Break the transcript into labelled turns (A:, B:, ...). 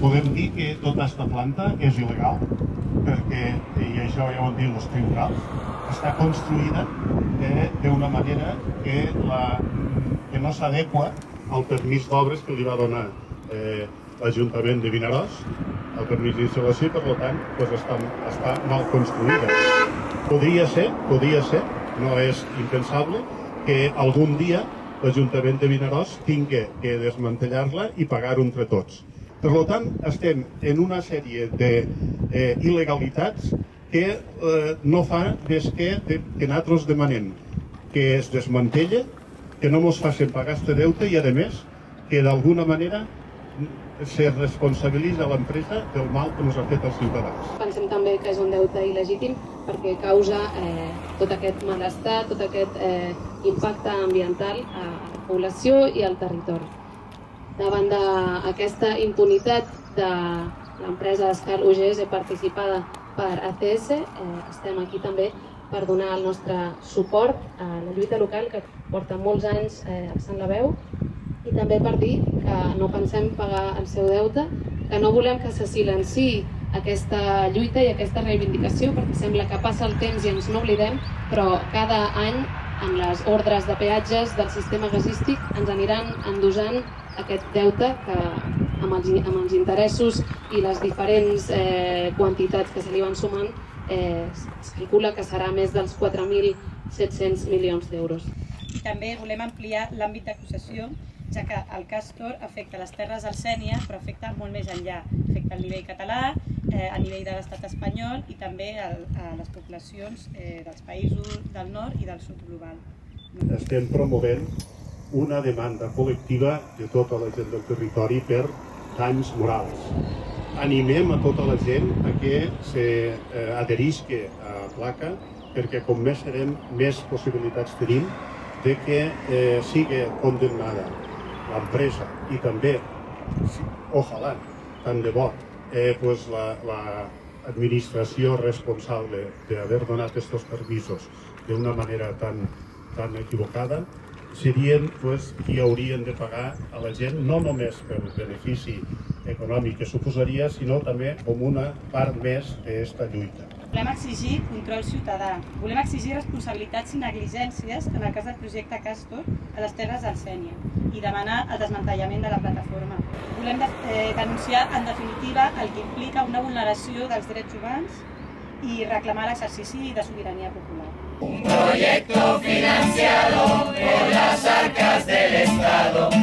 A: podem dir que tota aquesta planta és il·legal, perquè, i això ja ho han dit els tribunals, està construïda d'una manera que no s'adequa al permís d'obres que li va donar l'Ajuntament de Vinaròs, el permís d'instal·lació, i per tant està mal construïda. Podria ser, no és impensable, que algun dia l'Ajuntament de Vinaròs tingui que desmantellar-la i pagar-ho entre tots. Per tant, estem en una sèrie d'il·legalitats que no fa més que nosaltres demanem que es desmantella, que no ens facin pagar aquest deute i, a més, que d'alguna manera se responsabilitza l'empresa del mal que ens ha fet als ciutadans.
B: Pensem també que és un deute il·legítim perquè causa tot aquest malestar, tot aquest impacte ambiental a la població i al territori. Davant d'aquesta impunitat de l'empresa Escal UGS participada per ACS, estem aquí també per donar el nostre suport a la lluita local que porta molts anys alçant la veu, i també per dir que no pensem pagar el seu deute, que no volem que se silenciï aquesta lluita i aquesta reivindicació, perquè sembla que passa el temps i ens n'oblidem, però cada any amb les ordres de peatges del sistema gasístic ens aniran endosant aquest deute que amb els interessos i les diferents quantitats que se li van sumant es calcula que serà més dels 4.700 milions d'euros.
C: I també volem ampliar l'àmbit d'acusació, ja que el Castor afecta les terres del Sénia, però afecta molt més enllà. Afecta el nivell català, a nivell de l'estat espanyol i també a les poblacions dels països del nord i del sud global.
A: Estem promovent una demanda col·lectiva de tota la gent del territori per danys morals. Animem a tota la gent a que s'adherisca a la placa, perquè com més serem, més possibilitats tenim de que sigui condemnada l'empresa i també, ojalà, tant de bo, l'administració responsable d'haver donat aquests permisos d'una manera tan equivocada, serien qui haurien de pagar a la gent, no només pel benefici econòmic que suposaria, sinó també com una part més d'aquesta lluita.
C: Volem exigir control ciutadà, volem exigir responsabilitats i negligències en el cas del projecte Castor a les terres del Sénia i demanar el desmantellament de la plataforma. Volem denunciar, en definitiva, el que implica una vulneració dels drets humans y reclamar l'exercici de soberanía popular.
D: Un proyecto financiado por las arcas del Estado.